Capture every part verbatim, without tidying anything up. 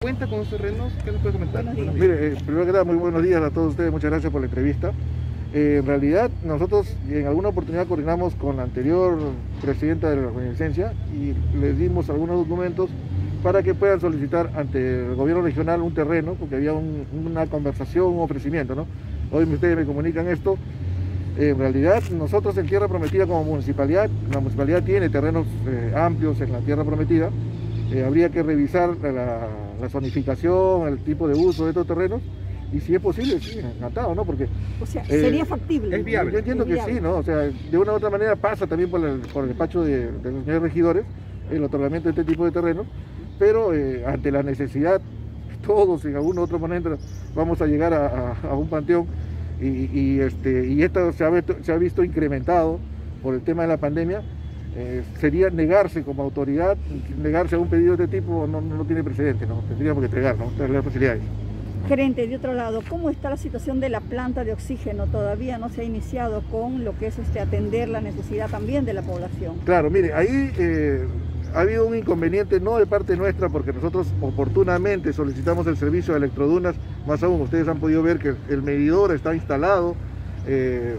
¿Cuenta con los terrenos? ¿Qué nos puede comentar? Buenos días. Mire, eh, primero que nada, muy buenos días a todos ustedes, muchas gracias por la entrevista. Eh, en realidad, nosotros en alguna oportunidad coordinamos con la anterior presidenta de la Reminiscencia y les dimos algunos documentos para que puedan solicitar ante el gobierno regional un terreno, porque había un, una conversación, un ofrecimiento, ¿no? Hoy ustedes me comunican esto. Eh, en realidad, nosotros en Tierra Prometida como municipalidad, la municipalidad tiene terrenos eh, amplios en la Tierra Prometida. Eh, habría que revisar la, la zonificación, el tipo de uso de estos terrenos, y si es posible, sí, encantado, ¿no? Porque, o sea, eh, sería factible. Es viable. Yo entiendo es que viable. sí, ¿no? O sea, de una u otra manera pasa también por el, por el despacho de, de los señores regidores, el otorgamiento de este tipo de terrenos, pero eh, ante la necesidad, todos en algún otro momento vamos a llegar a, a, a un panteón, y, y, este, y esto se ha, visto, se ha visto incrementado por el tema de la pandemia. Eh, sería negarse como autoridad, negarse a un pedido de este tipo no, no, no tiene precedente, ¿no? Tendríamos que entregar, ¿no? Tener facilidades. Gerente, de otro lado, ¿cómo está la situación de la planta de oxígeno? Todavía no se ha iniciado con lo que es este, atender la necesidad también de la población. Claro, mire, ahí eh, ha habido un inconveniente, no de parte nuestra, porque nosotros oportunamente solicitamos el servicio de electrodunas, más aún ustedes han podido ver que el medidor está instalado, eh,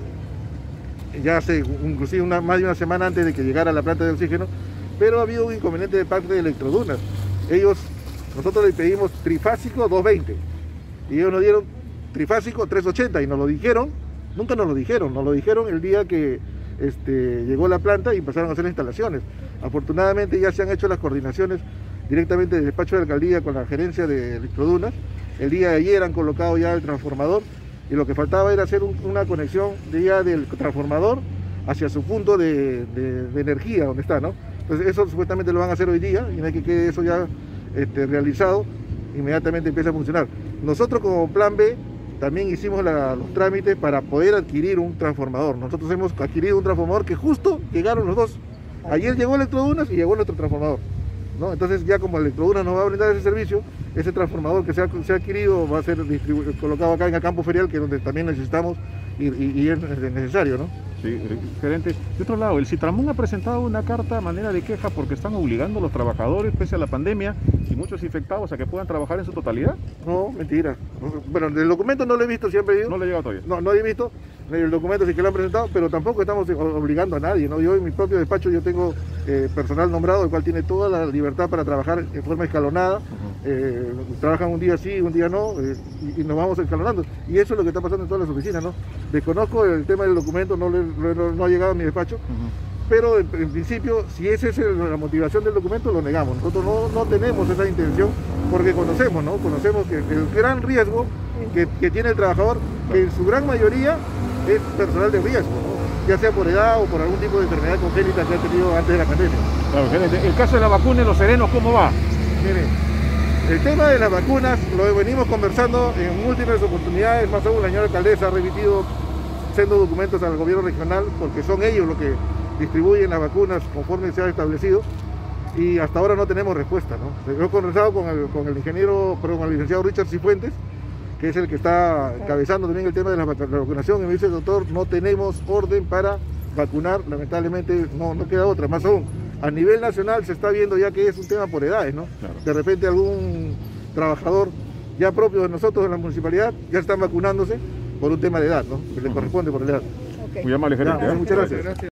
ya hace inclusive una, más de una semana antes de que llegara la planta de oxígeno, pero ha habido un inconveniente de parte de Electrodunas. Ellos, nosotros les pedimos trifásico doscientos veinte y ellos nos dieron trifásico trescientos ochenta y nos lo dijeron, nunca nos lo dijeron, nos lo dijeron el día que este, llegó la planta y empezaron a hacer las instalaciones. Afortunadamente ya se han hecho las coordinaciones directamente del despacho de alcaldía con la gerencia de Electrodunas. El día de ayer han colocado ya el transformador, y lo que faltaba era hacer un, una conexión de ya del transformador hacia su punto de, de, de energía donde está, ¿no? Entonces eso supuestamente lo van a hacer hoy día, y una vez que quede eso ya este, realizado, inmediatamente empieza a funcionar. Nosotros como plan B también hicimos la, los trámites para poder adquirir un transformador. Nosotros hemos adquirido un transformador que justo llegaron los dos. Ayer llegó Electrodunas y llegó nuestro transformador, ¿no? Entonces ya como Electrodunas nos va a brindar ese servicio, ese transformador que se ha, se ha adquirido va a ser colocado acá en el campo ferial, que es donde también necesitamos y, y, y es necesario, ¿no? Sí, gerente. De otro lado, el Citramón ha presentado una carta a manera de queja porque están obligando a los trabajadores, pese a la pandemia, y muchos infectados, a que puedan trabajar en su totalidad. No, mentira. Bueno, el documento no lo he visto, siempre digo. No lo he llegado todavía. No, no he visto. El documento sí que lo han presentado, pero tampoco estamos obligando a nadie, ¿no? Yo en mi propio despacho yo tengo eh, personal nombrado, el cual tiene toda la libertad para trabajar en forma escalonada. Uh-huh. eh, trabajan un día sí, un día no, eh, y, y nos vamos escalonando. Y eso es lo que está pasando en todas las oficinas, ¿no? Desconozco el tema del documento, no, le, no, no ha llegado a mi despacho. Uh-huh. Pero en, en principio, si esa es el, la motivación del documento, lo negamos. Nosotros no, no tenemos esa intención, porque conocemos, ¿no? Conocemos que el gran riesgo que, que tiene el trabajador, que en su gran mayoría es personal de riesgo, ¿no? Ya sea por edad o por algún tipo de enfermedad congénita que ha tenido antes de la pandemia. Claro, gerente. El caso de la vacuna en Los Serenos, ¿cómo va? Mire, el tema de las vacunas lo venimos conversando en múltiples oportunidades, más aún la señora alcaldesa ha remitido siendo documentos al gobierno regional, porque son ellos los que distribuyen las vacunas conforme se ha establecido, y hasta ahora no tenemos respuesta, ¿no? Yo he conversado con el, con el ingeniero, perdón, con el licenciado Richard Cifuentes, que es el que está encabezando también el tema de la vacunación, y me dice: doctor, no tenemos orden para vacunar, lamentablemente no, no queda otra. Más aún, a nivel nacional se está viendo ya que es un tema por edades, ¿no? Claro. De repente algún trabajador ya propio de nosotros en la municipalidad ya están vacunándose por un tema de edad, ¿no? Que le corresponde por la edad. Okay. Muy amable, gerente. Ya, muchas gracias.